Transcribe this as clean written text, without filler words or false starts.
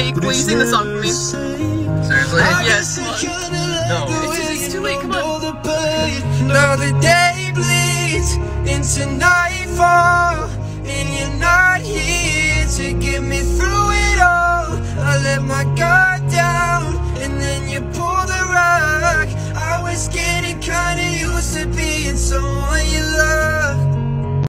me. Will you sing the song for me? Seriously? Yes. No. It's too late. Come on. Now the day bleeds into nightfall, and you're not here to get me through it all. I let my guard down, and then you pulled the rug. I was getting kinda used to being someone